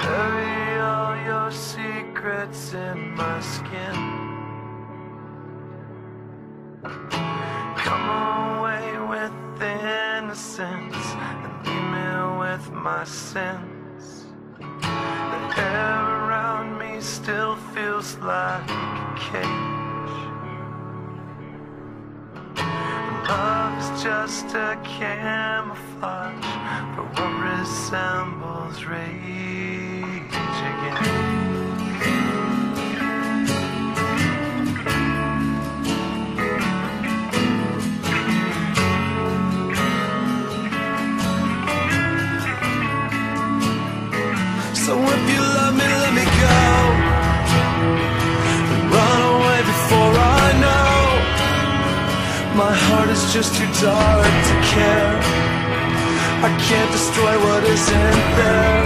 Bury all your secrets in my skin. Come away with innocence and leave me with my sins. The air around me still feels like a cage. Love is just a camouflage for what resembles rage again. So if you love me, let me go and run away before I know. My heart is just too dark to care. I can't destroy what isn't there.